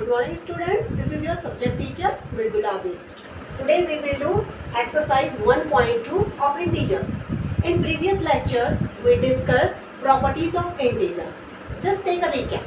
morning student, this is your subject teacher Mridula Best. Today we will do exercise 1.2 of integers. In previous lecture we discussed properties of integers. Just take a recap.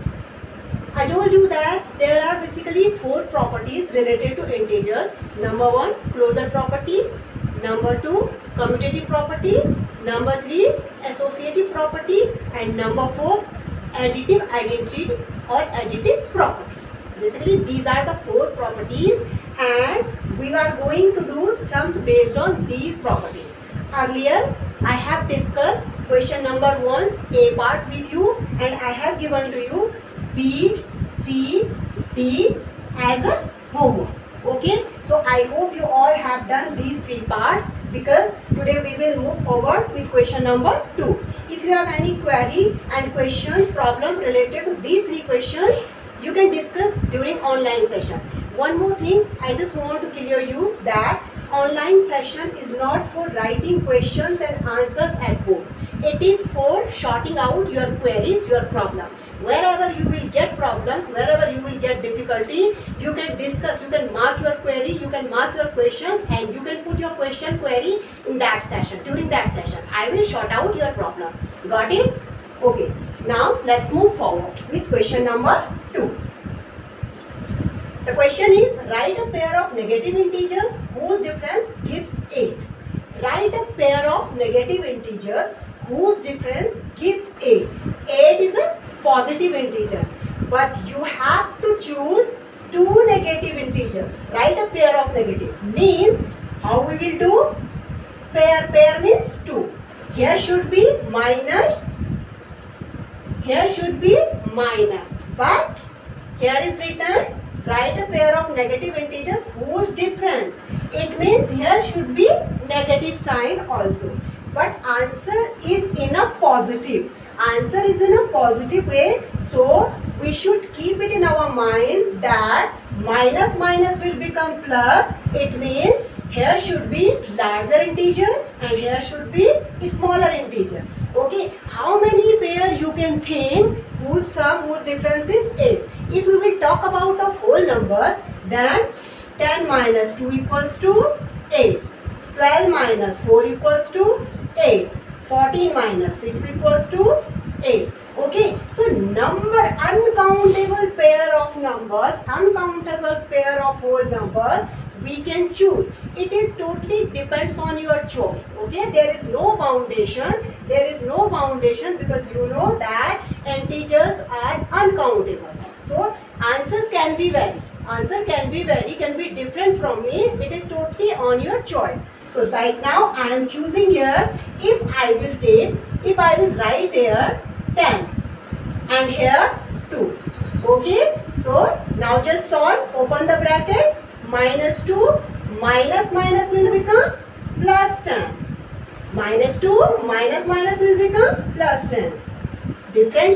I told you that there are basically 4 properties related to integers. Number 1, closure property. Number 2, commutative property. Number 3, associative property. And number 4, additive identity or additive property. Basically these are the 4 properties and we are going to do sums based on these properties. Earlier I have discussed question number 1's A part with you and I have given to you B, C, D as a homework. Okay, so I hope you all have done these 3 parts, because today we will move forward with question number 2. If you have any query and questions, problem related to these 3 questions, you can discuss during online session. One more thing, I just want to clear you that online session is not for writing questions and answers at board. It is for sorting out your queries, your problem. Wherever you will get problems, wherever you will get difficulty, you can discuss, you can mark your query, you can mark your questions and you can put your question query in that session. During that session, I will sort out your problem. Got it? Okay. Now let's move forward with question number 2. The question is, write a pair of negative integers whose difference gives 8. Write a pair of negative integers whose difference gives 8. 8 is a positive integers, but you have to choose 2 negative integers. Write a pair of negative. Means, how we will do? Pair means 2. Here should be minus. Here should be minus. But here is written, write a pair of negative integers whose difference. It means here should be negative sign also. But answer is in a positive. Answer is in a positive way. So we should keep it in our mind that minus minus will become plus. It means here should be larger integer and here should be smaller integer. Okay, how many pair you can think whose sum, whose difference is 8? If we will talk about the whole numbers, then 10 minus 2 equals to 8. 12 minus 4 equals to 8. 14 minus 6 equals to 8. Okay, so uncountable pair of numbers, uncountable pair of whole numbers we can choose. It is totally depends on your choice. Okay, there is no foundation. There is no foundation because you know that integers are uncountable. So answers can be vary. Answer can be vary, can be different from me. It is totally on your choice. So right now I am choosing here, if I will write here 10 and here 2. Okay, so now just solve, open the bracket, minus 2, minus minus will become plus 10. Minus 2, minus minus will become plus 10. Different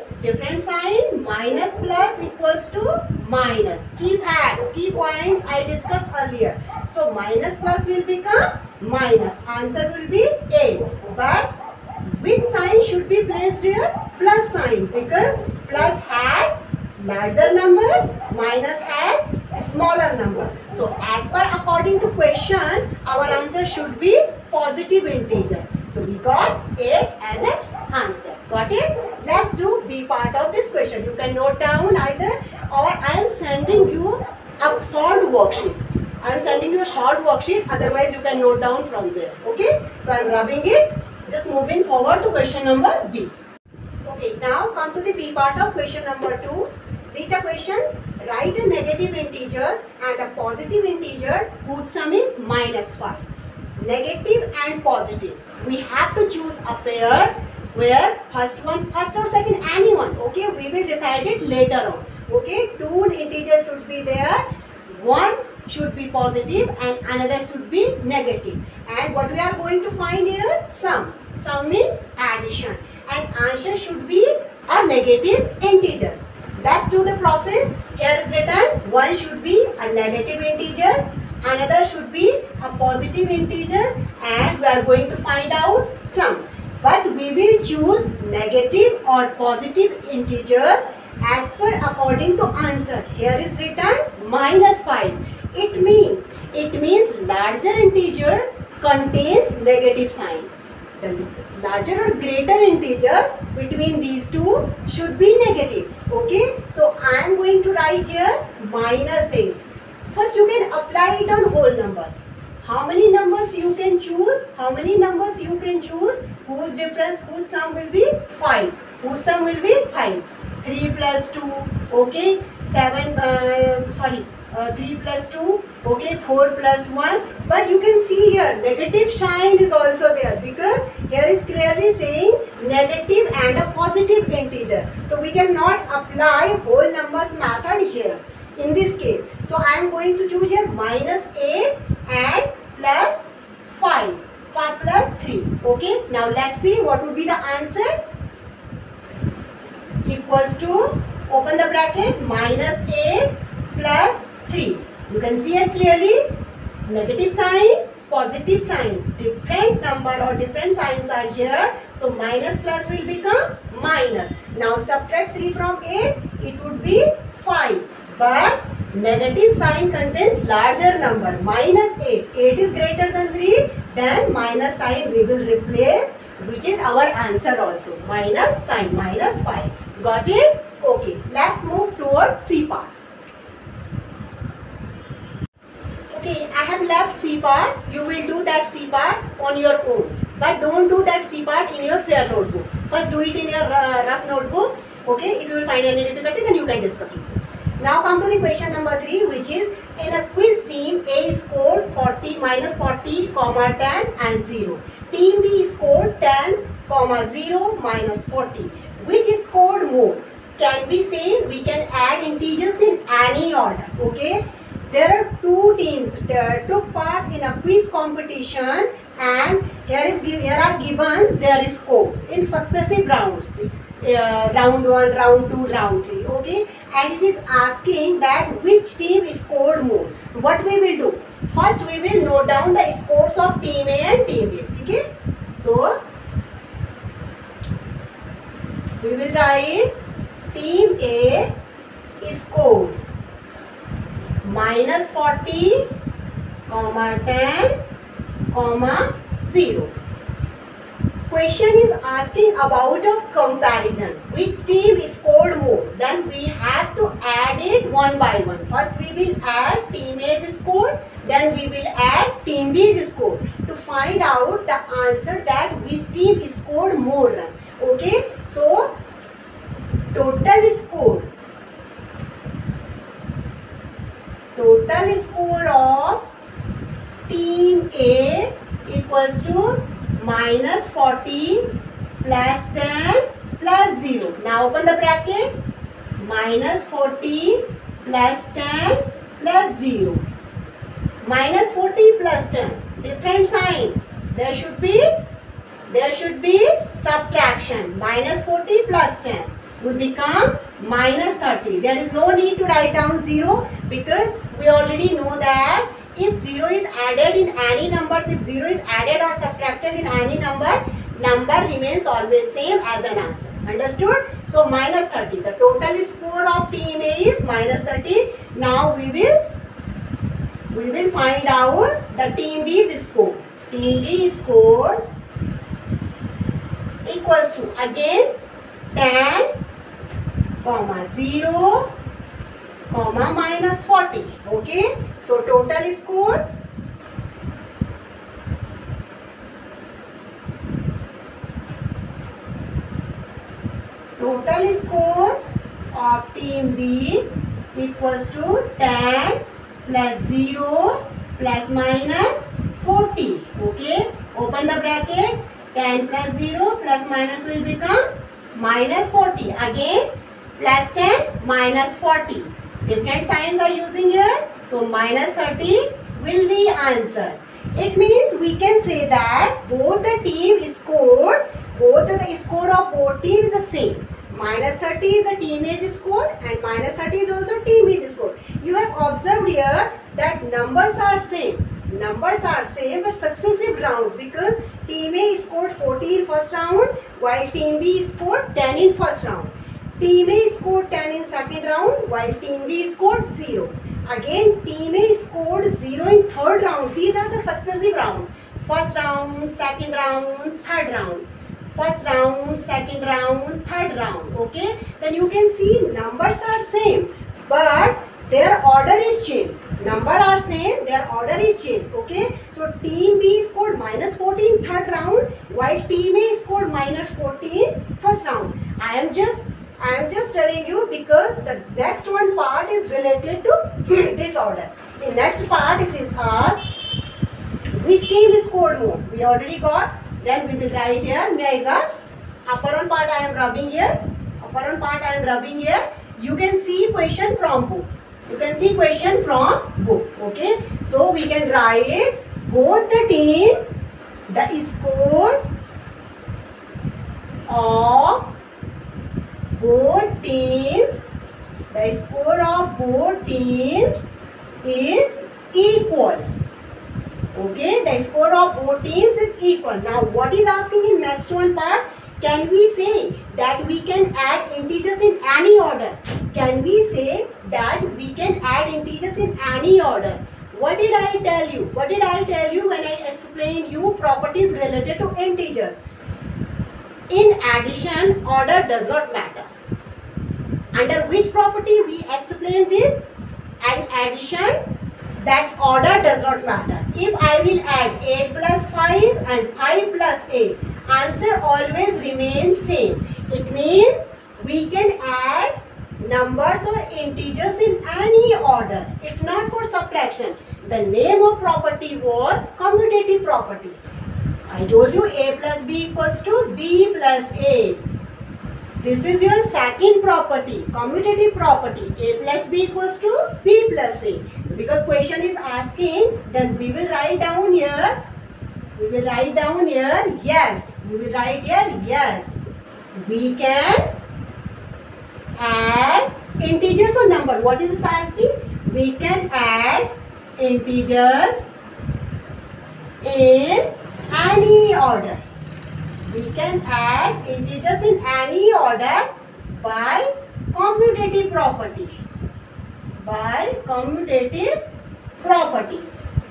sign, minus plus equals to minus. Key facts, key points I discussed earlier. So minus plus will become minus. Answer will be 8. But which sign should be placed here? Plus sign, because plus has larger number, minus has smaller number. So as per according to question, our answer should be positive integer. So we got 8 as an answer. Got it? Let's do B part of this question. You can note down either, or I am sending you a short worksheet. I am sending you a short worksheet, otherwise you can note down from there. Okay? So I am rubbing it. Just moving forward to question number B. Okay, now come to the B part of question number 2. Read the question. Write a negative integer and a positive integer whose sum is minus 5. Negative and positive. We have to choose a pair where first or second, anyone. Okay, we will decide it later on. Okay, 2 integers should be there. One should be positive and another should be negative. And what we are going to find here? Sum. Sum means addition. And answer should be a negative integer. Let's do the process. Here is written, one should be a negative integer, another should be a positive integer, and we are going to find out sum. But we will choose negative or positive integers as per according to answer. Here is written -5. It means larger integer contains negative sign. The larger or greater integers between these two should be negative. Okay, so I am going to write here -8. First you can apply it on whole numbers. How many numbers you can choose? How many numbers you can choose? Whose difference, whose sum will be 5? Whose sum will be 5? 3 plus 2, okay, 3 plus 2, okay, 4 plus 1. But you can see here negative sign is also there, because here is clearly saying negative and a positive integer. So we cannot apply whole numbers method here in this case. So I am going to choose here -8 and plus 5 plus 3. Okay, now let's see what would be the answer. Equals to, open the bracket, -8 plus 3. You can see it clearly, negative sign, positive signs, different number or different signs are here. So minus plus will become minus. Now subtract 3 from 8, it would be 5. But negative sign contains larger number, -8. 8 is greater than 3, then minus sign we will replace, which is our answer also. Minus sign, -5. Got it? Okay, let's move towards C part. Okay, I have left C part. You will do that C part on your own. But don't do that C part in your fair notebook. First do it in your rough notebook. Okay, if you will find any difficulty, then you can discuss it. Now come to the question number 3, which is in a quiz team A scored 40, -40, 10 and 0. Team B scored 10, 0, -40. Which scored more? Can we say we can add integers in any order? Okay. There are two teams that took part in a quiz competition, and here are given their scores in successive rounds. Round 1, round 2, round 3. Okay, and it is asking that which team scored more. What we will do? First we will note down the scores of team A and team B. Okay, so we will write team A scored -40, 10, 0. Question is asking about of comparison. Which team scored more? Then we have to add it one by one. First we will add team A's score, then we will add team B's score to find out the answer that which team scored more run. Okay, so total score of team A equals to -40 plus 10 plus 0. Now open the bracket, -40 plus 10 plus 0. -40 plus 10, different sign. There should be subtraction. -40 plus 10 would become -30. There is no need to write down 0, because we already know that if 0 is added in any numbers, if 0 is added or subtracted in any number remains always same as an answer. Understood? So -30. The total score of team A is -30. Now we will find out the team B's score. Team B score equals to, again, 10, 0, -40. Okay, so total score of team B equals to 10 plus 0 plus -40. Okay, open the bracket, 10 plus 0 plus minus will become -40. Again plus 10 -40. Different signs are using here. So -30 will be answer. It means we can say that both the score of both teams is the same. -30 is the team A's score and -30 is also team B's score. You have observed here that numbers are same. But successive rounds, because team A scored 40 in first round while team B scored 10 in first round. team A scored 10 in second round while team B scored 0. Again team A scored 0 in third round. These are the successive rounds. First round, second round, third round. First round, second round, third round. Okay. Then you can see numbers are same, but their order is changed. Number are same, their order is changed. Okay. So team B scored -14 third round while team A scored -14 first round. I am just telling you because the next one part is related to this order. In next part it is asked which team scored more. We already got. Then we will write here. May I rub? Upper one part I am rubbing here. Upper one part I am rubbing here. You can see question from book. You can see question from book. Okay. So we can write both the team, the score of both teams, the score of both teams is equal. Okay, the score of both teams is equal. Now, what is asking in next one part? Can we say that we can add integers in any order? Can we say that we can add integers in any order? What did I tell you? What did I tell you when I explained you properties related to integers? In addition, order does not matter. Under which property we explain this? And addition, that order does not matter. If I will add 8 plus 5 and 5 plus 8, answer always remains same. It means we can add numbers or integers in any order. It's not for subtraction. The name of property was commutative property. I told you A plus B equals to B plus A. This is your second property, commutative property. A plus B equals to B plus A. Because question is asking, then we will write down here. We will write down here, yes. We will write here, yes. We can add integers or number. What is this asking? We can add integers in any order. We can add integers in any order by commutative property. By commutative property.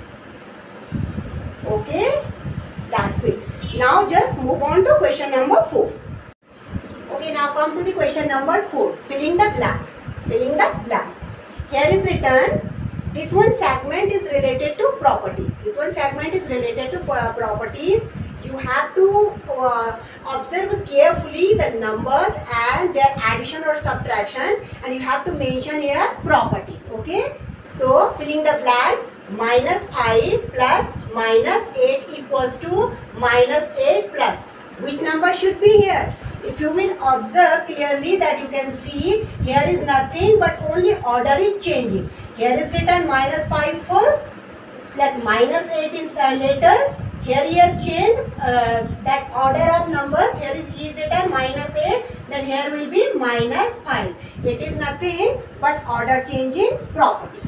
Okay, that's it. Now just move on to question number 4. Okay, now come to the question number 4. Filling the blanks. Filling the blanks. Here is written, this one segment is related to properties. This one segment is related to properties. You have to observe carefully the numbers and their addition or subtraction, and you have to mention here properties. Okay. So filling the blanks, -5 plus -8 equals to -8 plus. Which number should be here? If you will observe clearly that you can see here is nothing but only order is changing. Here is written -5 first plus -8 in later. Here he has changed that order of numbers. Here is written -8, then here will be -5. It is nothing but order changing property.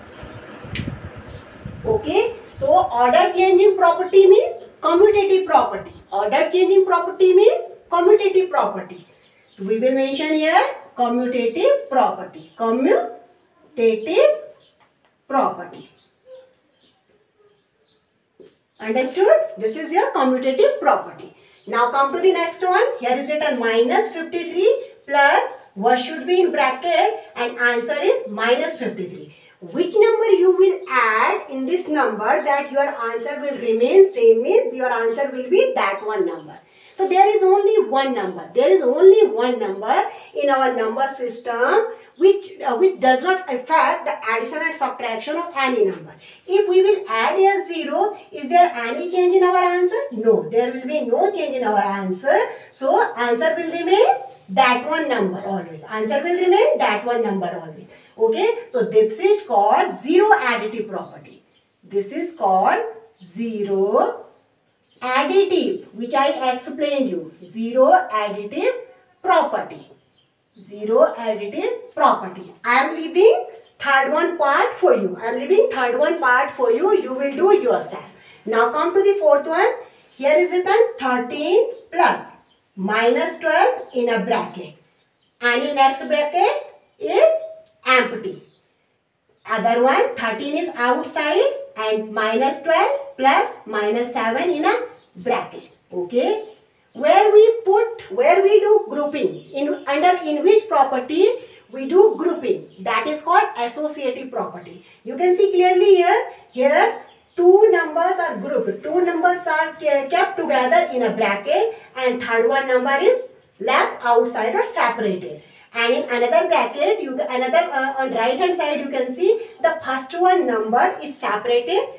Okay, so order changing property means commutative property. Order changing property means commutative properties. So we will mention here commutative property. Commutative property. Understood? This is your commutative property. Now come to the next one. Here is written -53 plus what should be in bracket, and answer is -53. Which number you will add in this number that your answer will remain same, means your answer will be that one number. So there is only one number. There is only one number in our number system which does not affect the addition and subtraction of any number. If we will add here 0, is there any change in our answer? No, there will be no change in our answer. So answer will remain that one number always. Answer will remain that one number always. Okay, so this is called zero additive property. This is called zero additive, which I explained you. Zero additive property. Zero additive property. I am leaving third one part for you. I am leaving third one part for you. You will do yourself. Now come to the fourth one. Here is written 13 plus -12 in a bracket. and in next bracket is empty. Other one 13 is outside and minus 12 plus minus 7 in a bracket. Okay. Where we do grouping, in which property we do grouping, that is called associative property. You can see clearly here two numbers are grouped, two numbers are kept together in a bracket and third one number is left outside or separated. And in another bracket, on right hand side you can see the first one number is separated,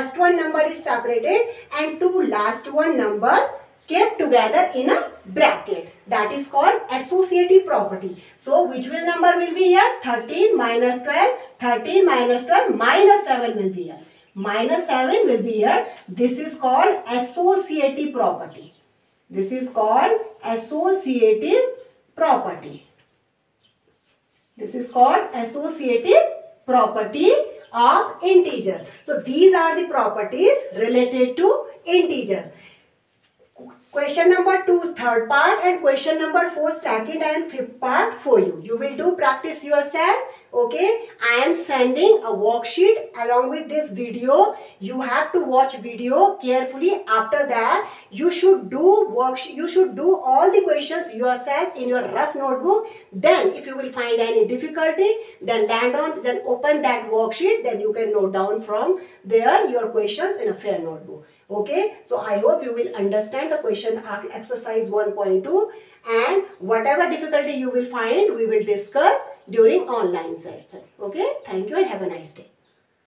and two last one numbers kept together in a bracket. That is called associative property. So which number will be here? 13 minus 12, 13 minus 12, minus 7 will be here. Minus 7 will be here. This is called associative property. This is called associative property. This is called associative property of integers. So these are the properties related to integers. Question number 2 is third part and question number 4 second and fifth part for you. You will do practice yourself. Okay. I am sending a worksheet along with this video. You have to watch video carefully. After that, you should do worksheet. You should do all the questions yourself in your rough notebook. Then, if you will find any difficulty, then open that worksheet. Then you can note down from there your questions in a fair notebook. Okay, so I hope you will understand the question exercise 1.2, and whatever difficulty you will find, we will discuss during online session. Okay, thank you and have a nice day.